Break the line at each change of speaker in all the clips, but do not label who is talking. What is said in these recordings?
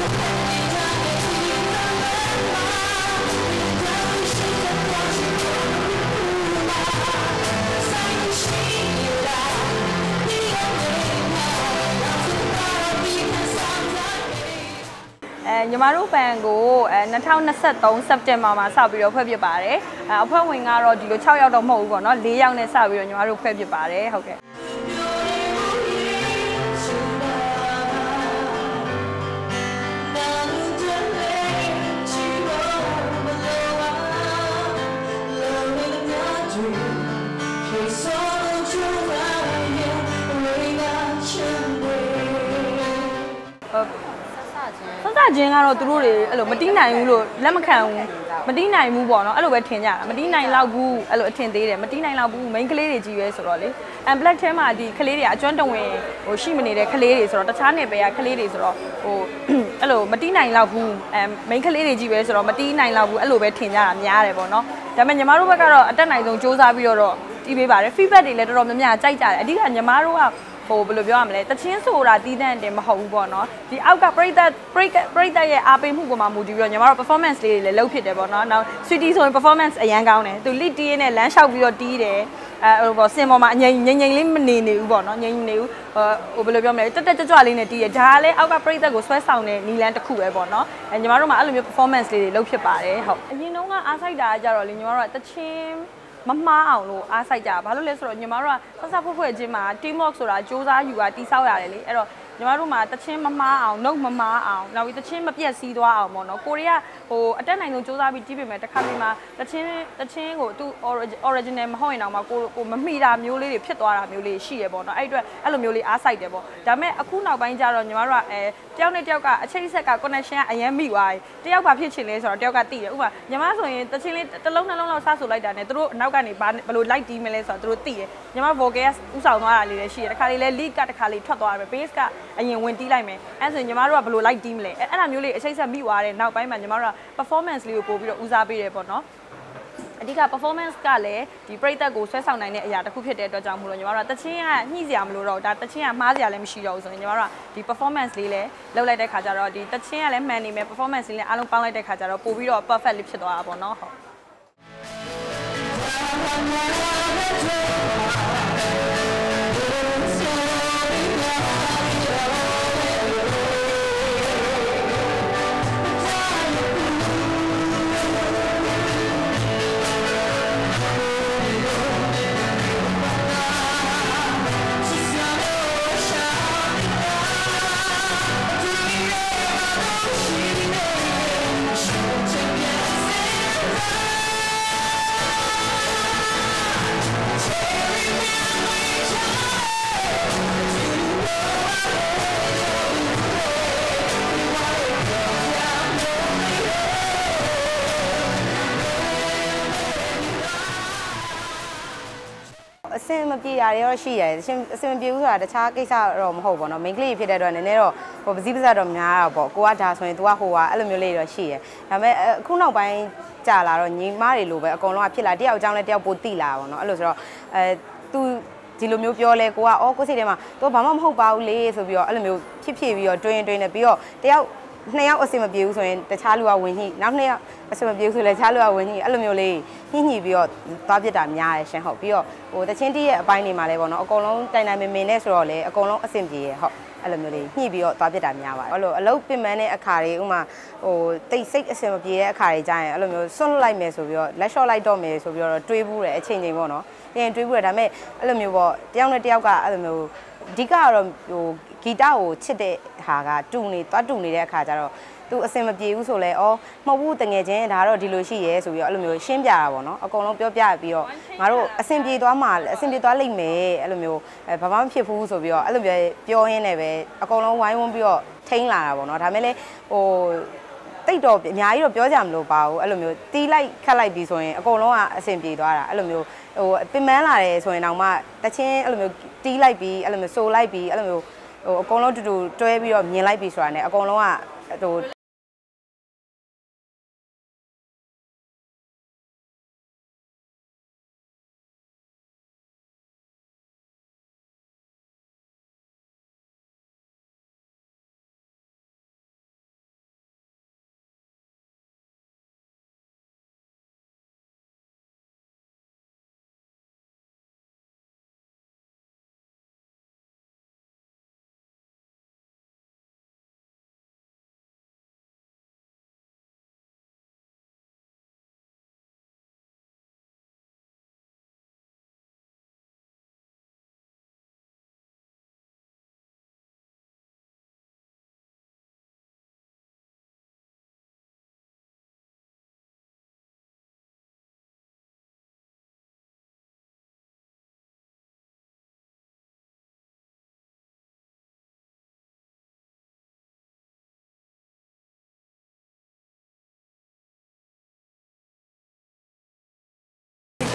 ညီမတို့ဘန်ကို2023စက်တင်ဘာမှာစပြီးတော့ဖွဲ့ဖြစ်ပါတယ်အဖွဲ့ဝင်ကတော့ဒီလို6ယောက်တော့မဟုတ်ဘူးပေါ့နော်4ယောက်နဲ့စပြီးတော့ညီမတို့ဖွဲ့ဖြစ်ပါတယ်ဟုတ်ကဲ့ဆက်ချင်းကတော့သူတို့တွေအဲ့လိုမတီးနိုင်ဘူးလို့လက်မခံဘူးမတီးနိုင်ဘူးပေါ့နော်အဲ့လိုပဲထင်ကြတာမတီးနိုင်လောက်ဘူးအဲ့လိုအထင်သေးတယ်မတီးနိုင်လောက်ဘူး main ကလေးတွေကြီးပဲဆိုတော့လေ black ထဲမှာဒီကလေးတွေကအကျွမ်းတဝင်ဟိုရှိမနေတဲ့ကလေးတွေဆိုတော့တခြားနယ်ပယ်ကကလေးတွေဆိုတော့ဟိုအဲ့လိုမတီးနိုင်လောက်ဘူးmain ကလေးတွေကြီးပဲဆိုတော့မတီးနိုင်လောက်ဘူးအဲ့လိုပဲထင်ကြတာများတယ်ပေါ့နော်ဒါပေမဲ့ညီမတို့ဘက်ကတော့အတက်နိုင်ဆုံးစူးစမ်းပြီးတော့တီးပေးပါတယ် feedback တွေလည်းတော်တော်များများကြိုက်ကြတယ်အဓိကညီမတို့ကဟိုဘယ်လိုပြောရမလဲတချင်းဆိုတာတီးတန့်တယ်မဟုတ်ဘူးပေါ့နော်ဒီအောက်ကပရိသတ်ရဲ့အားပေးမှုပေါ်မှာမူတည်ပြီးတော့ညီမတို့ performance လေးတွေလည်းလုပ်ဖြစ်တယ်ပေါ့နော်နောက် sweetie ဆိုရင် performance အရန်ကောင်းတယ်သူ lead တီးရင်းနဲ့လမ်းလျှောက်ပြီးတော့တီးတယ်ဟိုပေါ့စင်ပေါ်မှာငိမ့်လေးမနေဘူးပေါ့နော်ငိမ့်နေဘူးဟိုဘယ်လိုပြောမလဲတက်ကြွလေးနဲ့တီးရဒါကလည်းအောက်ကပရိသတ်ကိုဆွဲဆောင်တဲ့နီလန်းတစ်ခုပဲပေါ့နော်ညီမတို့မှာအဲ့လိုမျိုး performance လေးတွေလုပ်ဖြစ်ပါတယ်ဟုတ်အရင်တုန်းကအားစိုက်တာကြတော့လေညီမတို့ကတချင်းမမှားအောင်လို့အားစိုက်ကြဘာလို့လဲဆိုတော့ညီမတို့ကဆက်ဖွဲ့ချင်းမှာ team work ဆိုတာစူးစမ်းယူတာတိဆောက်ရတယ်လေအဲ့တော့ညီမတို့မှာတချင်းမမှားအောင်နှုတ်မမှားအောင်နောက်ပြီးတချင်းမပြက်စီးသွားအောင်ပေါ့နော်ကိုရီးယားဟိုအတက်နိုင်ဆုံးစူးစမ်းပြီးတီးပေမဲ့တစ်ခါပြီးမှတချင်းကိုသူ original မဟုတ်ရင်တော့မှကိုမမိတာမျိုးလေးတွေဖြစ်သွားတာမျိုးလေးရှိရပေါ့နော်အဲ့အတွက်အဲ့လိုမျိုးလေးအားစိုက်တယ်ပေါ့ဒါပေမဲ့အခုနောက်ပိုင်းကျတော့ညီမတို့ကတယောက်နဲ့တယောက်ကအချိတ်ဆက်က connection ကအရင်မိသွားပြီတယောက်ဘာဖြစ်ချင်လဲဆိုတော့တယောက်ကသိတယ်ဥပမာညီမဆိုရင်တချင်းလေးတစ်လုံးနှလုံးလောက်စဆိုလိုက်တာနဲ့သူတို့နောက်ကနေဘယ်လို like တီးမလဲဆိုတော့သူတို့သိတယ်ညီမ vocal ဥဆောင်သွားတာလေးလည်းရှိတယ်တစ်ခါလေးလဲ lead ကတစ်ခါလေးထွက်သွားတယ် bass ကအရင်ဝင်တီးလိုက်မယ်အဲ့ဆိုညီမတို့ကဘယ်လို like တီးမလဲအဲ့ဒါမျိုးလေးအချိတ်ဆက်မိသွားတယ်နောက်ပိုင်းမှာညီမတို့က performance လေးကိုပို့ပြီးတော့ဦးစားပေးတယ်ပေါ့နော်အဓိက performance ကလည်းဒီပရိသတ်ကိုဆွဲဆောင်နိုင်တဲ့အရာတစ်ခုဖြစ်တဲ့အတွက်ကြောင့်မို့လို့ညီမတို့ကတချင်းကညှိစရာမလိုတော့ဒါတချင်းကမှားစရာလည်းမရှိတော့ဘူးဆိုရင်ညီမတို့ကဒီ performance လေးလည်းလုပ်လိုက်တဲ့ခါကျတော့ဒီတချင်းကလည်းမှန်နေမယ် performance လေးလည်းအားလုံးပေါင်းလိုက်တဲ့ခါကျတော့ပို့ပြီးတော့ perfect လေးဖြစ်သွားတာပေါ့နော်ဟုတ်
အဆင်မပြေတာတွေရောရှိရတယ်အဆင်မပြေဘူးဆိုတာတခြားကိစ္စတော့မဟုတ်ဘူးเนาะ main ကလေးဖြစ်တဲ့အတွက်နည်းနည်းတော့ဟိုပစည်းပစတော့များတာပေါ့ကိုကဒါဆိုရင် तू ကဟိုကအဲ့လိုမျိုးလေးတော့ရှိတယ်ဒါပေမဲ့အခုနောက်ပိုင်းကြာလာတော့ညီမတွေလိုပဲအကုန်လုံးကဖြစ်လာတယောက်အကြောင်းနဲ့တယောက်ပိုတိလာပါတော့အဲ့လိုဆိုတော့तूဒီလိုမျိုးပြောလဲကိုကအော်ကိုစိတ်ထဲမှာ तू ဘာမှမဟုတ်ပါဘူးလေဆိုပြီးတော့အဲ့လိုမျိုးဖြစ်ပြီးတော့တွင်းနေပြီးတော့တယောက်နှစ်ယောက်အဆင်မပြေဘူးဆိုရင်တခြားလူကဝင်ညှိနောက်နှစ်ယောက်အဆင်မပြေဘူးဆိုလဲတခြားလူကဝင်ညှိအဲ့လိုမျိုးလေးညှိပြီးတော့သွားပြစ်တာများရရှင်ဟုတ်ပြီးတော့ဟိုတချင်းတီးရဲ့အပိုင်းတွေမှာလဲပေါ့နော်အကုန်လုံးတိုင်မင်နဲ့ဆိုတော့လေအကုန်လုံးအဆင်ပြေရဟုတ်အဲ့လိုမျိုးလေးညှိပြီးတော့သွားပြစ်တာများပါတယ်အဲ့လိုအလုပ်ပင်ပန်းတဲ့အခါတွေဥမာဟိုတိတ်စိတ်အဆင်မပြေတဲ့အခါတွေကြာရင်အဲ့လိုမျိုးစွန့်လိုက်မယ်ဆိုပြီးတော့လက်လျှော့လိုက်တော့မယ်ဆိုပြီးတော့တွေးဘူးတယ်အချိန်ချင်းပေါ့နော်ပြန်တွေးဘူးတယ်ဒါပေမဲ့အဲ့လိုမျိုးပေါ့တယောက်နဲ့တယောက်ကအဲ့လိုမျိုးအဓိကတော့ဟိုဂီတကိုချစ်တဲ့ဟာကတူနေတဲ့အခါကျတော့သူအဆင်မပြေဘူးဆိုလဲဩမဟုတ်ဘူးတငယ်ချင်းဒါတော့ဒီလိုရှိရဲဆိုပြီးတော့အဲ့လိုမျိုးရှင်းပြတာပေါ့နော်အကုန်လုံးပြောပြပြီးတော့ငါတို့အဆင်ပြေသွားမှာအဆင်ပြေသွားလိမ့်မယ်အဲ့လိုမျိုးဘာမှမဖြစ်ဘူးဆိုပြီးတော့အဲ့လိုမျိုးပြောရင်းနဲ့ပဲအကုန်လုံးဝိုင်းဝန်းပြီးတော့ထိန်းလာတာပေါ့နော်ဒါမဲ့လေဟိုတိတ်တော့အများကြီးတော့ပြောကြမလို့ပါဘူးအဲ့လိုမျိုးတီးလိုက်ခတ်လိုက်ပြီးဆိုရင်အကုန်လုံးကအဆင်ပြေသွားတာအဲ့လိုမျိုးဟိုပင်ပန်းလာတယ်ဆိုရင်တော့မှတချင်းအဲ့လိုမျိုးတီးလိုက်ပြီးအဲ့လိုမျိုးဆိုလိုက်ပြီးအဲ့လိုမျိုးဟိုအကုန်လုံးတူတွဲပြီးတော့မြင်လိုက်ပြီးဆိုတာ ਨੇ အကုန်လုံးကဟို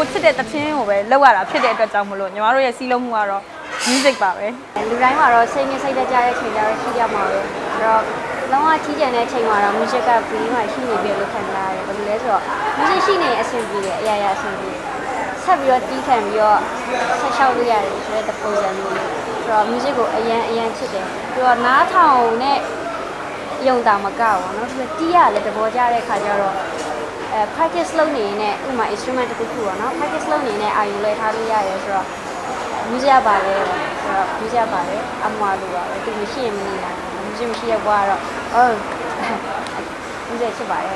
ကိုချစ်တဲ့တခြင်းကိုပဲလောက်ရတာဖြစ်တဲ့အတွက်ကြောင့်မလို့ညီမတို့ရဲ့စီးလုံးမှုကတော့ music ပါပဲ
လူတိုင်းမှာတော့စိတ်နဲ့စိတ်သက်ကြတဲ့ချိန်ကြတော့ရှိကြမှာပဲအဲ့တော့လုံးဝကြီးကျန်တဲ့ချိန်မှာတော့ music ကပြီးမှရှိနေပြီလို့ခံစားရတယ်ဘယ်လိုလဲဆိုတော့ music ရှိနေအဆင်ပြေတယ်အရာရာအဆင်ပြေဆက်ပြီးတော့တီးခံပြီးတော့ဆက်လျှောက်လို့ရတယ်ဆိုတဲ့ပုံစံမျိုးဆိုတော့ music ကိုအရန်ချစ်တယ်ပြီးတော့နားထောင်နဲ့ယုံတာမကောက်ဘူးเนาะပြီးတော့တီးရလည်းတဘောကြတဲ့ခါကျတော့practice လုပ်နေနဲ့ဥမာ instrument တစ်ခုခုပေါ့เนาะ practice လုပ်နေနဲ့အာရုံလဲထားလို့ရတယ်ဆိုတော့ music ပါလေဆိုတော့ music ပါလေအမွာလိုပါပဲသူမရှိရင်မနေနိုင်ဘူး music မရှိရဘွားတော့music ချစ်ပါတယ်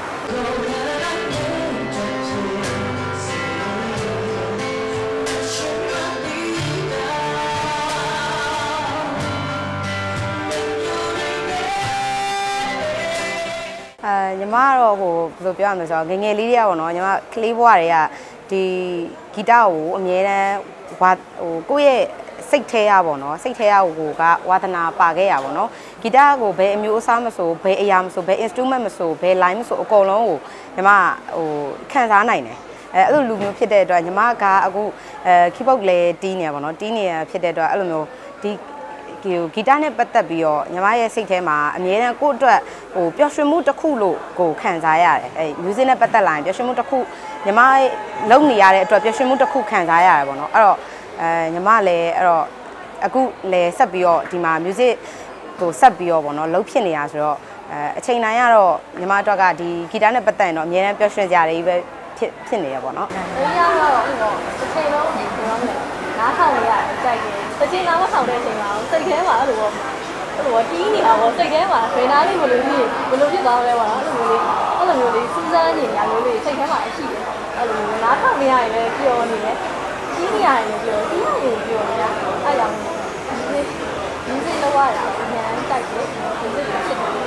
ညီမကတော့ဟိုဘယ်လိုပြောရမလဲဆိုတော့ငငယ်လေးတွေကပေါ့နော်ညီမကလေးဘွားတွေကဒီဂီတကိုအမြဲတမ်းဟိုကိုယ့်ရဲ့စိတ်ထဲရပေါ့နော်စိတ်ထဲရကိုကဝါသနာပါခဲ့ရပါပေါ့နော်ဂီတကိုဘယ်အမျိုးအစားမဆိုဘယ်အရာမဆိုဘယ် instrument မဆိုဘယ် line မဆိုအကုန်လုံးကိုညီမဟိုခံစားနိုင်တယ်အဲ့လိုလူမျိုးဖြစ်တဲ့အတွက်ညီမကအခုkeyboard လည်းတီးနေရပါတော့တီးနေရဖြစ်တဲ့အတွက်အဲ့လိုမျိုးဒီဂီတနဲ့ပတ်သက်ပြီးတော့ညီမရဲ့စိတ်ထဲမှာအမြဲတမ်းကိုယ့်အတွက်ဟိုပျော်ရွှင်မှုတစ်ခုလို့ကိုခံစားရတယ်အဲ music နဲ့ပတ်သက်လာရင်ပျော်ရွှင်မှုတစ်ခုညီမလုပ်နေရတဲ့အတွက်ပျော်ရွှင်မှုတစ်ခုခံစားရတယ်ပေါ့နော်အဲ့တော့ညီမလည်းအဲ့တော့အခုလည်းဆက်ပြီးတော့ဒီမှာ music ကိုဆက်ပြီးတော့ပေါ့နော်လှုပ်ဖြစ်နေတာဆိုတော့အချိန်တိုင်းကတော့ညီမအတွက်ကဒီဂီတနဲ့ပတ်သက်ရင်တော့အမြဲတမ်းပျော်ရွှင်ကြရတယ်ပဲဖြစ်နေရပေါ့နော်
။ဒီကတော့တစ်ချိန်လုံးဒီပြောမယ်နားထောင်ရကြိုက်တယ်။တစ်ချိန်နားမထောင်တဲ့အချိန်မှာစိတ်ထဲမှာအဲ့လိုတီးနေတာပေါ့စိတ်ထဲမှာဒရနာလေးဘယ်လိုဖြစ်သွားလဲပေါ့နော်အဲ့လိုမျိုးလေးစူးစမ်းနေရမျိုးလေးစိတ်ထဲမှာအရှိတယ်။အဲ့လိုနားထောင်နေရရင်လည်းပျော်နေတယ်။တီးနေရရင်လည်းပျော်တီးရရင်ပျော်နေတာအဲ့ကြောင့်ဒီလောက်ရတာအများကြီးကြိုက်တယ်ဒီလိုဖြစ်တယ်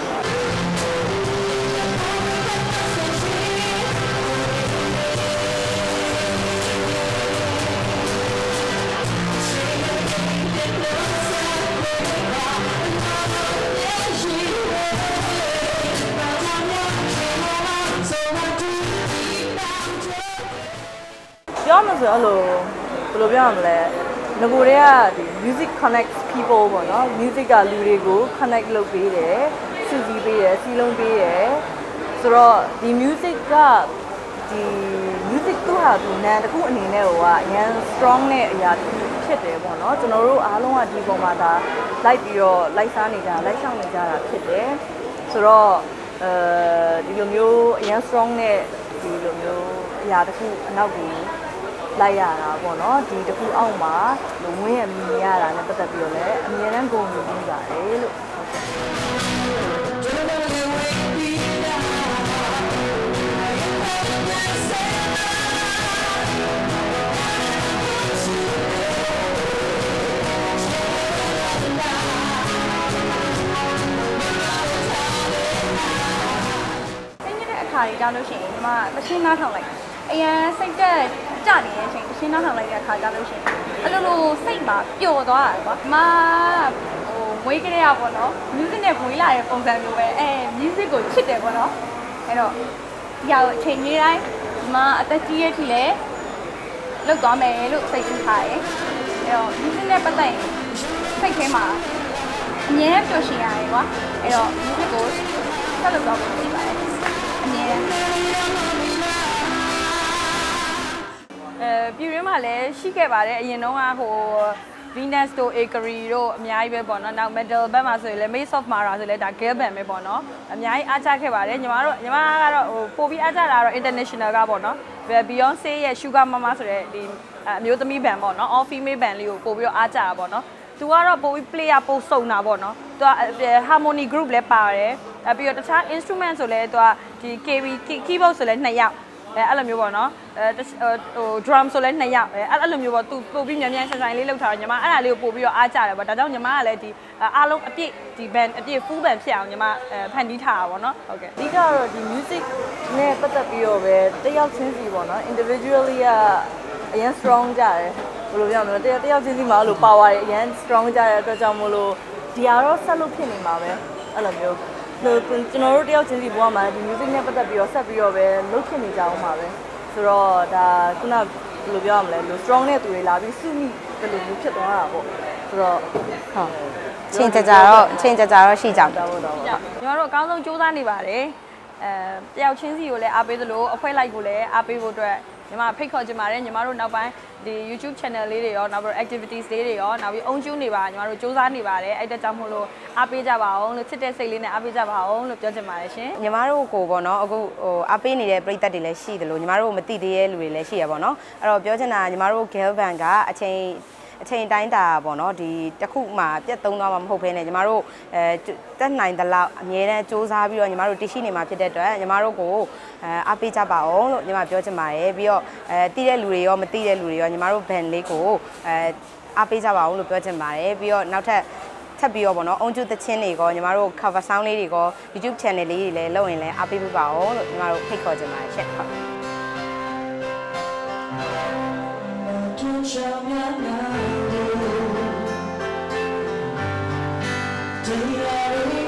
ပြောမှဆိုအဲ့လိုဘယ်လိုပြောရမလဲငကိုတွေကဒီ music connect people ပေါ့နော် music ကလူတွေကို connect လုပ်ပေးတယ်စုစည်းပေးတယ်စီလုံးပေးတယ်ဆိုတော့ဒီ music ကဒီ music သူ့ဟာသူနာမ်တစ်ခုအနေနဲ့ဟိုကအရင် strong နဲ့အရာဖြစ်တယ်ပေါ့နော်ကျွန်တော်တို့အားလုံးကဒီပုံမှာဒါလိုက်ပြီးတော့လိုက်စားနေကြလိုက်ရှောင်နေကြတာဖြစ်တယ်ဆိုတော့ဒီလိုမျိုးအရင် strong နဲ့ဒီလိုမျိုးအရာတစ်ခုအနောက်ကြီးလိုက်ရတာပေါ့နော်ဒီတစ်ခုအောက်မှာလူဝင်းရဲ့မြင်ရတာနဲ့ပတ်သက်ပြီးတော့လည်းအမြဲတမ်းဂုဏ်ယူပြီးပါတယ်လို့ခါကြီးကြောင်းလို့ရှိရင်ဒီမှာတရှင်းနားထောင်လိုက်အရန်စိတ်တက်ကြနေတဲ့အချိန်တရှင်းနားထောင်လိုက်တဲ့အခါကြောင်းလို့ရှိရင်အဲ့လိုစိတ်မှာပျော်သွားတာကွာဒီမှာဟိုမွေးကလေးရပေါ့နော် music နဲ့မွေးလာတဲ့ပုံစံမျိုးပဲmusic ကိုချစ်တယ်ပေါ့နော်အဲ့တော့ဒီဟာအချိန်ကြီးတိုင်းဒီမှာအသက်ကြီးရဲ့ထိလဲလောက်သွားမယ်လို့စိတ်ကူးထားတယ်အဲ့တော့ music နဲ့ပတ်သက်ရင်စိတ်ထဲမှာအမြဲပျော်ရွှင်ရတယ်ကွာအဲ့တော့ music ကိုဆက်လုပ်တော့ဖြစ်ပါတယ်ပြည်ရင်းမှာလည်းရှိခဲ့ပါတယ်အရင်တုန်းကဟို Venus တို့ Acre တို့အများကြီးပဲပေါ့နော်နောက် Metal Band မှာဆိုရင်လည်း Maze of Mara ဆိုလည်းဒါ Girl Band ပဲပေါ့နော်အများကြီးအားကျခဲ့ပါတယ်ညီမကတော့ဟိုပိုပြီးအားကျတာတော့ International ကပေါ့နော် Beyonce ရဲ့ Sugar Mama ဆိုတဲ့ဒီအမျိုးသမီး band ပေါ့နော် All Female Band လေးကိုပို့ပြီးတော့အားကျတာပေါ့နော်သူကတော့ပိုပြီး player ပိုစုံတာပေါ့နော်သူက harmony group လည်းပါတယ်ပြီးတော့တခြား instrument ဆိုလည်းသူကဒီ keyboard ဆိုလည်း2ယောက်အဲ့လိုမျိုးပေါ့နော်ဟို drum ဆိုလည်း2ယောက်အဲ့လိုမျိုးပေါ့သူပို့ပြီးမြန်ဆန်ဆန်လေးလောက်ထားတော့ညီမအဲ့ဒါလေးကိုပို့ပြီးတော့အားကြတယ်ပေါ့ဒါကြောင့်ညီမကလည်းဒီအားလုံးအပြည့်ဒီ band အပြည့် full band ဖြစ်အောင်ညီမဖန်တီးထားတာပေါ့နော်ဟုတ်ကဲ့အဓိကတော့ဒီ music နဲ့ပတ်သက်ပြီးတော့ပဲတယောက်ချင်းစီပေါ့နော် individually ကအရင် strong ကြတယ်ဘယ်လိုပြောမလဲတယောက်ချင်းစီမှာလို့ power တွေအရင် strong ကြတဲ့အတွက်ကြောင့်မို့လို့ဒီကတော့ဆက်လို့ဖြစ်နေမှာပဲအဲ့လိုမျိုးကျွန်တော်တို့တယောက်ချင်းစီဘဝမှာဒီ music နဲ့ပတ်သက်ပြီးတော့ဆက်ပြီးတော့ပဲလုပ်ဖြစ်နေကြအောင်ပါပဲဆို
ဆိုတော့ဒါခုနဘယ်လိုပြောရမလဲလို့ strong နဲ့သူတွေလာပြီးစုမိဘယ်လိုမျိုးဖြစ်သွားတာပေါ့ဆိုတော့
ဟုတ်ချင်းကြတော့ရှိကြတယ်
ကျွန်တော်တို့အကောင်းဆုံးစူးစမ်းနေပါတယ်တယောက်ချင်းစီကိုလည်းအားပေးသလိုအဖွဲ့လိုက်ကိုလည်းအားပေးဖို့အတွက်ညီမဖိတ်ခေါ်ချင်ပါတယ်ညီမတို့နောက်ပိုင်းဒီ YouTube channel လေးတွေရောနောက်ပြီး activities လေးတွေရောနောက်ပြီးအုံကျူးနေပါညီမတို့စူးစမ်းနေပါတယ်အဲ့ဒါကြောင့်မို့လို့အားပေးကြပါအောင်လို့ချစ်တဲ့စိတ်လေးနဲ့အားပေးကြပါအောင်လို့ပြောချင်ပါတယ်ရှင်
ညီမတို့ကိုပေါ့နော်အခုအားပေးနေတဲ့ပရိသတ်တွေလည်းရှိတယ်လို့ညီမတို့မသိသေးတဲ့လူတွေလည်းရှိရပေါ့နော်အဲ့တော့ပြောချင်တာညီမတို့ girl band ကအချိန်တိုင်းတာပေါ့နော်ဒီတစ်ခုမှပြတ်သုံးသွားမှာမဟုတ်ဘဲနဲ့ညီမတို့တက်နိုင်သလောက်အမြဲတမ်းစူးစမ်းပြီးတော့ညီမတို့တရှိနေမှာဖြစ်တဲ့အတွက်ညီမတို့ကိုအားပေးကြပါအောင်လို့ညီမပြောချင်ပါတယ်ပြီးတော့တီးတဲ့လူတွေရောမတီးတဲ့လူတွေရောညီမတို့ band လေးကိုအားပေးကြပါအောင်လို့ပြောချင်ပါတယ်ပြီးတော့နောက်ထပ်ပြီးတော့ပေါ့နော်အုံကျူသချင်းတွေကိုညီမတို့ cover sound လေးတွေကို YouTube channel လေးတွေလည်းလုပ်ရင်လည်းအားပေးပေးပါအောင်လို့ညီမတို့ဖိတ်ခေါ်ချင်ပါတယ်ရှင့်ဟုတ်
Day